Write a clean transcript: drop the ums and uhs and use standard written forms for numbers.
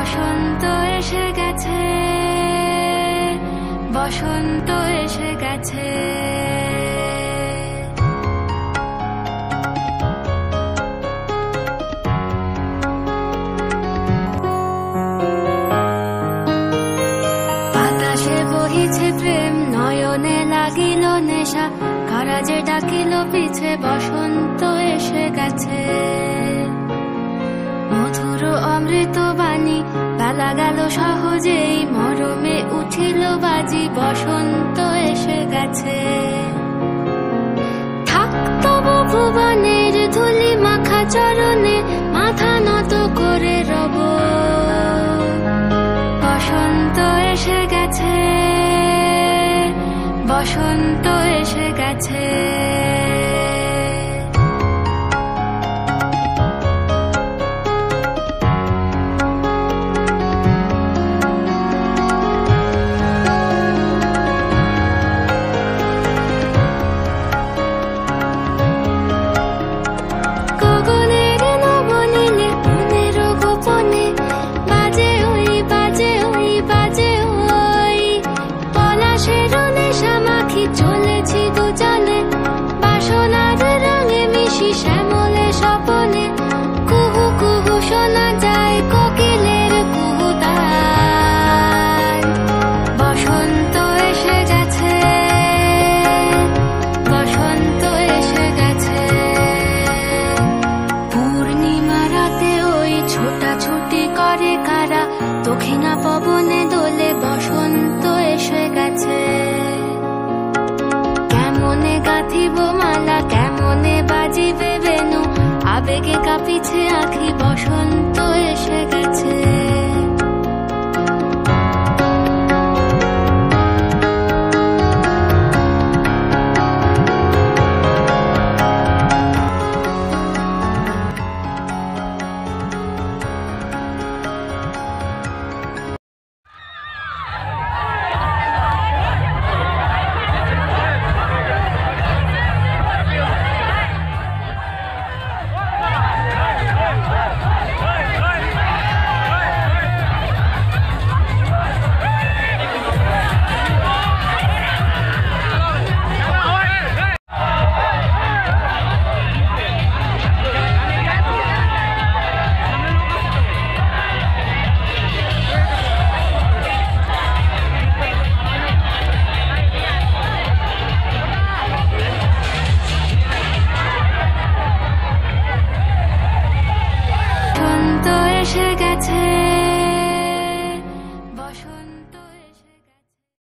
বসন্ত এসে গেছে, বসন্ত এসে গেছে। বাতাসে বহিছে প্রেম, নয়নে লাগিল নেশা, কারা যে ডাকিল পিছে, বসন্ত এসে গেছে। মধুর অমৃত বাণী, বেলা গেল সহজেই, মরমে উঠিল বাজি, বসন্ত এসে গেছে। থাকতো ভুবনের ধুলি মাখা চরণে, মাথা নত করে রব। বসন্ত এসে গেছে, বসন্ত এসে গেছে। চলেছি দুজনে বাসনার রঙে মিশি, শ্যামলে স্বপনে কুহু কুহু শোনা যায় কোকিলের কুহুতান। বসন্ত এসে গেছে, বসন্ত এসে গেছে। পূর্ণিমা রাতে ওই ছোটাছুটি করে কারা, দক্ষিণা পবনে দোলে, বসন্ত এসে গেছে। কেমনে গাঁথিব মালা, কেমনে বাজিবে বেনু, আবেগে কাঁপিছে আঁখি।